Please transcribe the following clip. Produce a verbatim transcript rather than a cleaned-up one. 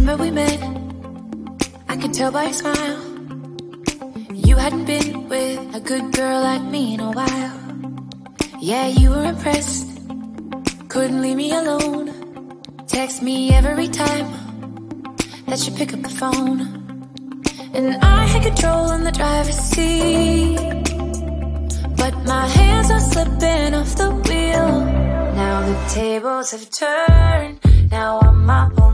Remember we met, I could tell by your smile. You hadn't been with a good girl like me in a while. Yeah, you were impressed, couldn't leave me alone. Text me every time that you pick up the phone. And I had control in the driver's seat, but my hands are slipping off the wheel. Now the tables have turned, now I'm my own.